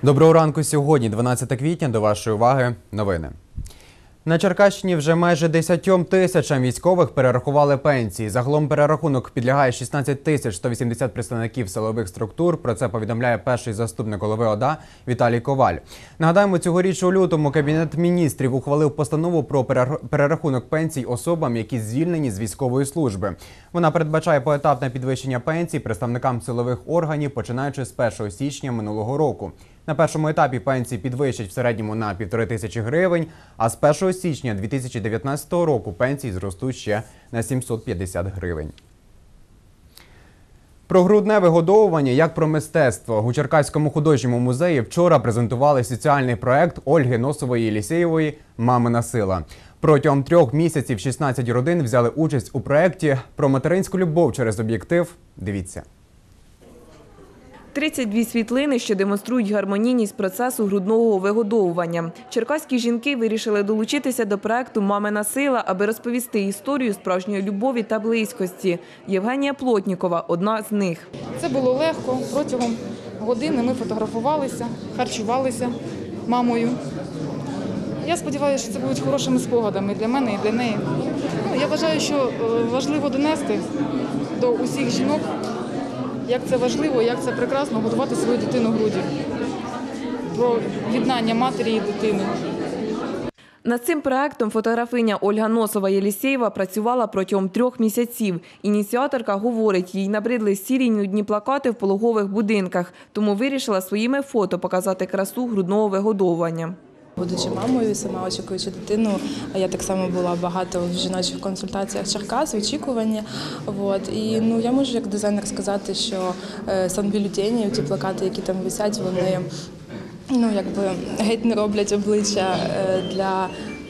Доброго ранку сьогодні, 12 квітня, до вашої уваги новини. На Черкащині вже майже 10 тисячам військових перерахували пенсії. Загалом перерахунок підлягає 16 тисяч 180 представників силових структур. Про це повідомляє перший заступник голови ОДА Віталій Коваль. Нагадаємо, цьогоріч у лютому Кабінет міністрів ухвалив постанову про перерахунок пенсій особам, які звільнені з військової служби. Вона передбачає поетапне підвищення пенсій представникам силових органів, починаючи з 1 січня минулого року. На першому етапі пенсії підвищать в середньому на 1500 гривень, а з 1 січня 2019 року пенсії зростуть ще на 750 гривень. Про грудне вигодовування як про мистецтво. У Черкаському художньому музеї вчора презентували соціальний проект Ольги Носової-Єлісєєвої «Мамина сила». Протягом 3 місяців 16 родин взяли участь у проєкті про материнську любов через об'єктив. Дивіться. 32 світлини, що демонструють гармонійність процесу грудного вигодовування. Черкаські жінки вирішили долучитися до проекту «Мамина сила», аби розповісти історію справжньої любові та близькості. Євгенія Плотнікова – одна з них. Це було легко. Протягом години ми фотографувалися, харчувалися мамою. Я сподіваюся, що це будуть хорошими спогадами для мене і для неї. Я вважаю, що важливо донести до усіх жінок, як це важливо, як це прекрасно годувати свою дитину в груді. Про єднання матері і дитини. Над цим проектом фотографиня Ольга Носова-Єлісєєва працювала протягом 3 місяців. Ініціаторка говорить, їй набридли сірі й нудні плакати в пологових будинках, тому вирішила своїми фото показати красу грудного вигодовування. Будучи мамою, сама очікуючи дитину, я так само була багато в жіночих консультаціях Черкас, очікування. І я можу як дизайнер сказати, що санбюлетені, ті плакати, які там висять, вони геть не роблять обличчя для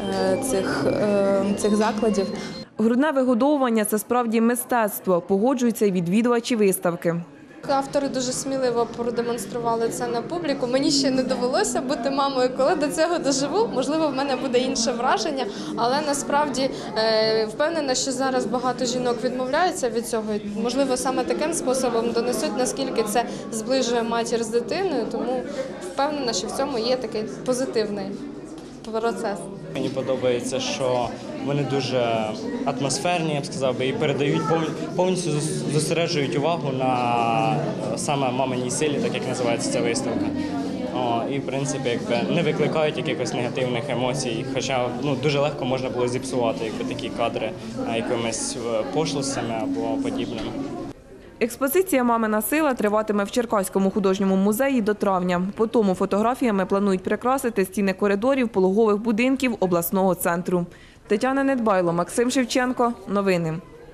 цих закладів. Грудне вигодовування – це справді мистецтво, погоджуються й відвідувачі виставки. Автори дуже сміливо продемонстрували це на публіку. Мені ще не довелося бути мамою. Коли до цього доживу, можливо, в мене буде інше враження, але насправді впевнена, що зараз багато жінок відмовляються від цього. Можливо, саме таким способом донесуть, наскільки це зближує матір з дитиною, тому впевнена, що в цьому є такий позитивний процес. Мені подобається, що вони дуже атмосферні, я б сказав, і передають, повністю зосереджують увагу на саме маминій силі, так як називається ця виставка. І, в принципі, не викликають якихось негативних емоцій, хоча дуже легко можна було зіпсувати такі кадри якимись пошлостями або подібними. Експозиція «Мамина сила» триватиме в Черкаському художньому музеї до травня. Потім фотографіями планують прикрасити стіни коридорів пологових будинків обласного центру. Тетяна Недбайло, Максим Шевченко. Новини.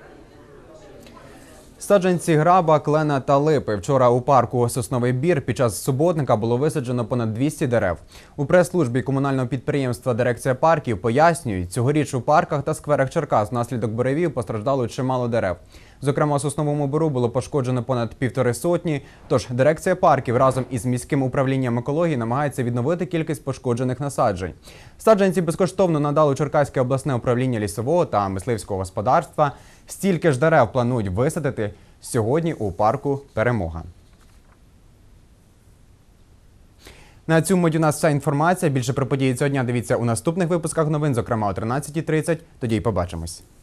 Саджанці граба, клена та липи. Вчора у парку «Сосновий бір» під час суботника було висаджено понад 200 дерев. У прес-службі комунального підприємства «Дирекція парків» пояснюють, цьогоріч у парках та скверах Черкас внаслідок буревів постраждало чимало дерев. Зокрема, у «Сосновому бору» було пошкоджено понад 150, тож Дирекція парків разом із міським управлінням екології намагається відновити кількість пошкоджених насаджень. Саджанці безкоштовно надало Черкаське обласне управління лісового та мисливського господарства. Стільки ж дерев планують висадити сьогодні у парку «Перемога». На цьому у нас вся інформація. Більше про події цього дня дивіться у наступних випусках новин, зокрема о 13:30. Тоді й побачимось.